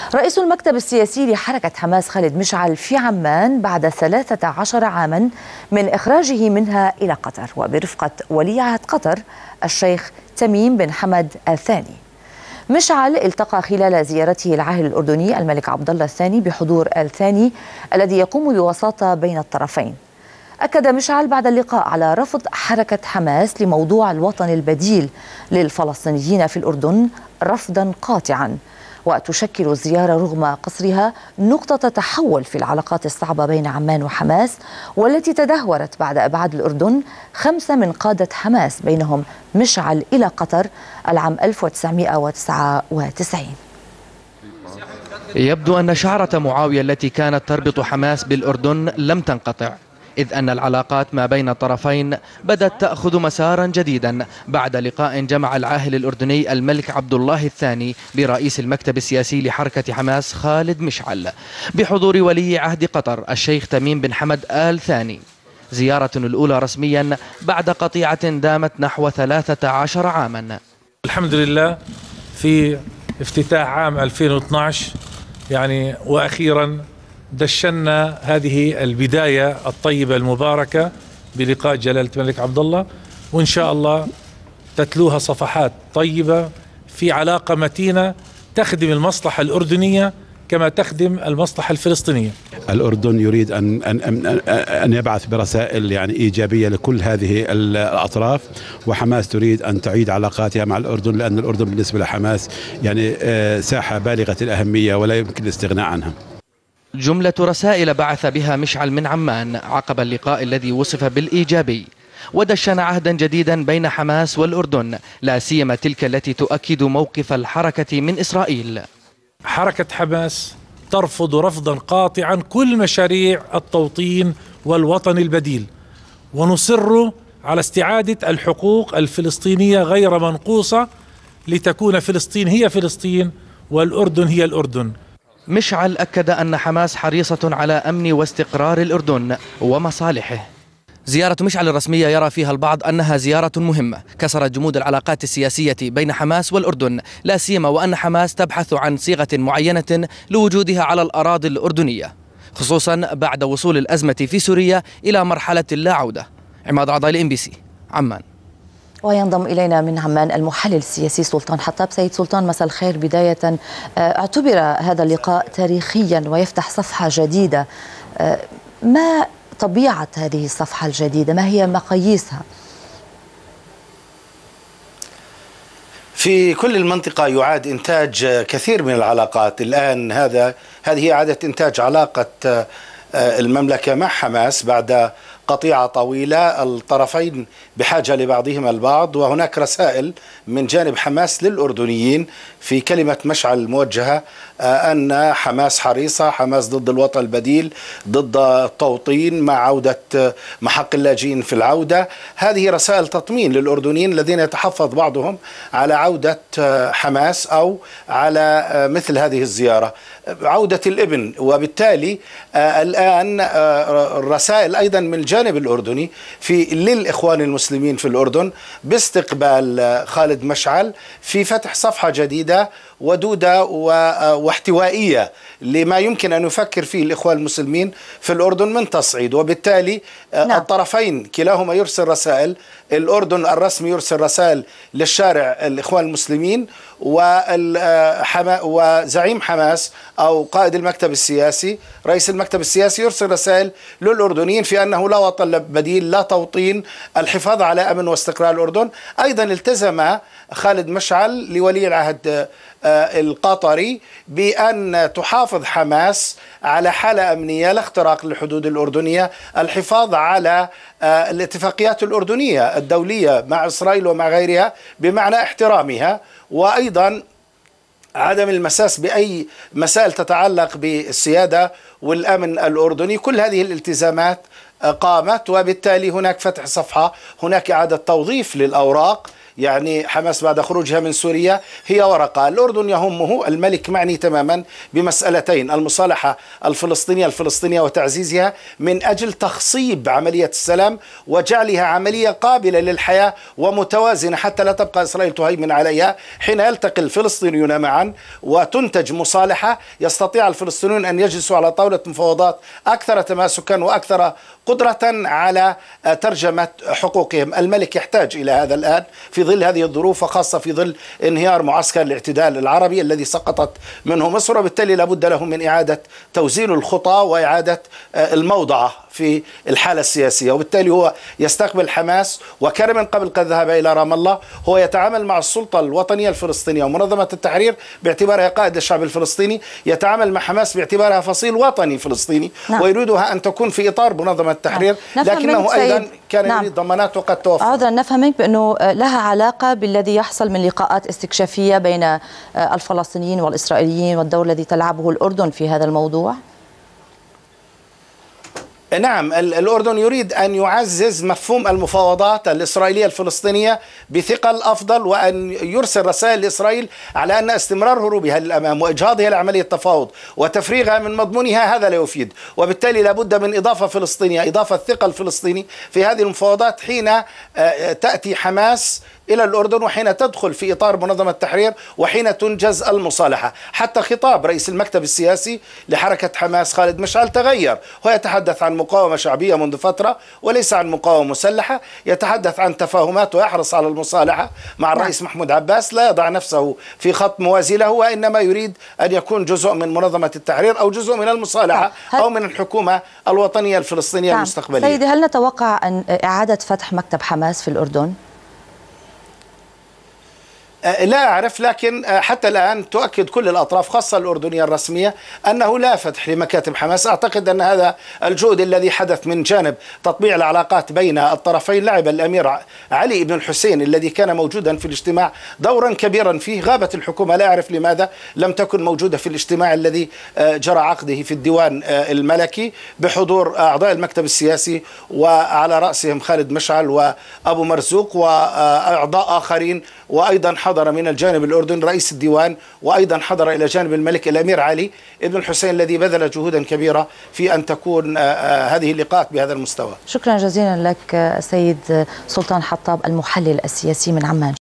رئيس المكتب السياسي لحركة حماس خالد مشعل في عمان بعد 13 عاما من إخراجه منها إلى قطر وبرفقة ولي عهد قطر الشيخ تميم بن حمد آل ثاني. مشعل التقى خلال زيارته العاهل الأردني الملك عبد الله الثاني بحضور آل ثاني الذي يقوم بوساطة بين الطرفين. أكد مشعل بعد اللقاء على رفض حركة حماس لموضوع الوطن البديل للفلسطينيين في الأردن رفضا قاطعا، وتشكل الزيارة رغم قصرها نقطة تحول في العلاقات الصعبة بين عمان وحماس، والتي تدهورت بعد إبعاد الأردن 5 من قادة حماس بينهم مشعل إلى قطر العام 1999. يبدو أن شعرة معاوية التي كانت تربط حماس بالأردن لم تنقطع، إذ أن العلاقات ما بين الطرفين بدأت تأخذ مسارا جديدا بعد لقاء جمع العاهل الأردني الملك عبد الله الثاني برئيس المكتب السياسي لحركة حماس خالد مشعل بحضور ولي عهد قطر الشيخ تميم بن حمد آل ثاني، زيارة الأولى رسميا بعد قطيعة دامت نحو 13 عاما. الحمد لله في افتتاح عام 2012 وأخيرا دشنا هذه البداية الطيبة المباركة بلقاء جلالة الملك عبد الله، وإن شاء الله تتلوها صفحات طيبة في علاقة متينة تخدم المصلحة الأردنية كما تخدم المصلحة الفلسطينية. الأردن يريد أن يبعث برسائل إيجابية لكل هذه الأطراف، وحماس تريد أن تعيد علاقاتها مع الأردن، لأن الأردن بالنسبة لحماس ساحة بالغة الأهمية ولا يمكن الاستغناء عنها. جملة رسائل بعث بها مشعل من عمان عقب اللقاء الذي وصف بالإيجابي، ودشن عهدا جديدا بين حماس والأردن، لا سيما تلك التي تؤكد موقف الحركة من إسرائيل. حركة حماس ترفض رفضا قاطعا كل مشاريع التوطين والوطن البديل، ونصر على استعادة الحقوق الفلسطينية غير منقوصة لتكون فلسطين هي فلسطين والأردن هي الأردن. مشعل أكد أن حماس حريصة على أمن واستقرار الأردن ومصالحه. زيارة مشعل الرسمية يرى فيها البعض أنها زيارة مهمة كسرت جمود العلاقات السياسية بين حماس والأردن، لا سيما وأن حماس تبحث عن صيغة معينة لوجودها على الأراضي الأردنية، خصوصا بعد وصول الأزمة في سوريا إلى مرحلة لا عودة. عماد عضايل MBC عمان. وينضم إلينا من عمان المحلل السياسي سلطان حطاب. سيد سلطان، مساء الخير. بداية، اعتبر هذا اللقاء تاريخيا ويفتح صفحة جديدة، ما طبيعة هذه الصفحة الجديدة؟ ما هي مقاييسها؟ في كل المنطقة يعاد إنتاج كثير من العلاقات الآن. هذه إعادة إنتاج علاقة المملكة مع حماس بعد قطيعة طويلة، الطرفين بحاجة لبعضهما البعض، وهناك رسائل من جانب حماس للأردنيين في كلمة مشعل الموجهة أن حماس حريصة، حماس ضد الوطن البديل، ضد التوطين مع عودة محق اللاجئين في العودة. هذه رسائل تطمين للأردنيين الذين يتحفظ بعضهم على عودة حماس أو على مثل هذه الزيارة، عودة الابن. وبالتالي الآن الرسائل أيضا من الجانب الأردني للإخوان المسلمين في الأردن باستقبال خالد مشعل في فتح صفحة جديدة ودودة واحتوائية لما يمكن أن يفكر فيه الإخوان المسلمين في الأردن من تصعيد. وبالتالي الطرفين كلاهما يرسل رسائل، الأردن الرسمي يرسل رسائل للشارع الإخوان المسلمين، وزعيم حماس أو قائد المكتب السياسي رئيس المكتب السياسي يرسل رسائل للأردنيين في أنه لا وطن بديل، لا توطين، الحفاظ على أمن واستقرار الأردن. أيضا التزم خالد مشعل لولي العهد القطري بأن تحافظ حماس على حالة أمنية لا اختراق للحدود الأردنية، الحفاظ على الاتفاقيات الأردنية الدولية مع إسرائيل ومع غيرها بمعنى احترامها، وأيضا عدم المساس بأي مسائل تتعلق بالسيادة والأمن الأردني. كل هذه الالتزامات قامت، وبالتالي هناك فتح صفحة، هناك إعادة توظيف للأوراق يعني حماس بعد خروجها من سوريا هي ورقة. الأردن يهمه، الملك معني تماما بمسألتين: المصالحة الفلسطينية وتعزيزها من أجل تخصيب عملية السلام وجعلها عملية قابلة للحياة ومتوازنة حتى لا تبقى إسرائيل تهيمن عليها. حين يلتقي الفلسطينيون معا وتنتج مصالحة، يستطيع الفلسطينيون أن يجلسوا على طاولة مفاوضات أكثر تماسكا وأكثر قدرة على ترجمة حقوقهم. الملك يحتاج إلى هذا الآن في ظل هذه الظروف، وخاصة في ظل انهيار معسكر الاعتدال العربي الذي سقطت منه مصر، وبالتالي لابد له من إعادة توزيع الخطى وإعادة الموضعة في الحالة السياسية. وبالتالي هو يستقبل حماس، وكان من قبل قد ذهب إلى رام الله. هو يتعامل مع السلطة الوطنية الفلسطينية ومنظمة التحرير باعتبارها قائد الشعب الفلسطيني، يتعامل مع حماس باعتبارها فصيل وطني فلسطيني. نعم. ويريدها أن تكون في إطار منظمة التحرير. نعم. لكنه أيضا كان نعم. يريد ضمانات وقد توفر. عذرا نفهم منك بأنه لها علاقة بالذي يحصل من لقاءات استكشافية بين الفلسطينيين والإسرائيليين والدور الذي تلعبه الأردن في هذا الموضوع؟ نعم، الأردن يريد أن يعزز مفهوم المفاوضات الإسرائيلية الفلسطينية بثقل أفضل، وأن يرسل رسائل لإسرائيل على أن استمرار هروبها للأمام وإجهاضها لعملية التفاوض وتفريغها من مضمونها هذا لا يفيد. وبالتالي لابد من إضافة فلسطينية، إضافة ثقل فلسطيني في هذه المفاوضات حين تأتي حماس إلى الأردن، وحين تدخل في إطار منظمة التحرير، وحين تنجز المصالحة. حتى خطاب رئيس المكتب السياسي لحركة حماس خالد مشعل تغير، هو يتحدث عن مقاومة شعبية منذ فترة وليس عن مقاومة مسلحة، يتحدث عن تفاهمات ويحرص على المصالحة مع الرئيس محمود عباس، لا يضع نفسه في خط موازي له، وإنما يريد أن يكون جزء من منظمة التحرير أو جزء من المصالحة أو من الحكومة الوطنية الفلسطينية المستقبلية. سيدي، هل نتوقع أن إعادة فتح مكتب حماس في الأردن؟ لا أعرف، لكن حتى الآن تؤكد كل الأطراف خاصة الأردنية الرسمية أنه لا فتح لمكاتب حماس. أعتقد أن هذا الجهد الذي حدث من جانب تطبيع العلاقات بين الطرفين لعب الأمير علي بن الحسين الذي كان موجودا في الاجتماع دورا كبيرا فيه. غابت الحكومة، لا أعرف لماذا لم تكن موجودة في الاجتماع الذي جرى عقده في الديوان الملكي بحضور أعضاء المكتب السياسي، وعلى رأسهم خالد مشعل وأبو مرزوق وأعضاء آخرين، وأيضا حضر من الجانب الأردني رئيس الديوان، وأيضا حضر إلى جانب الملك الأمير علي بن الحسين الذي بذل جهودا كبيرة في أن تكون هذه اللقاءات بهذا المستوى. شكرا جزيلا لك سيد سلطان حطاب، المحلل السياسي من عمان.